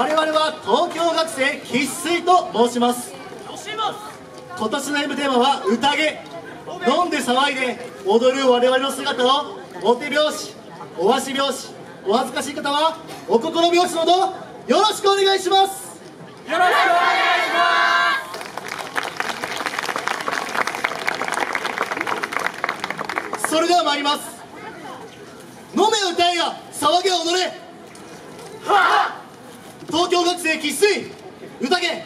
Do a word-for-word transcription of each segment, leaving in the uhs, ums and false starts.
我々は東京学生生粋と申します。今年の M テーマは宴。飲んで騒いで踊る我々の姿をお手拍子、お足拍子、お恥ずかしい方はお心拍子のほどよろしくお願いします。 よろしくお願いします。それでは参ります。飲め歌えや騒げ踊れ。東京学生生粋宴。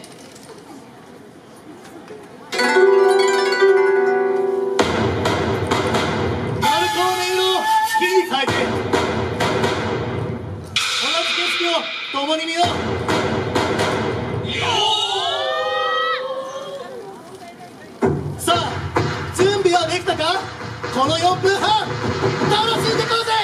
共に見よう。さあ準備はできたか。このよんぷんはん楽しんでこうぜ。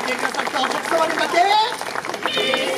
てくださったお客様に向かって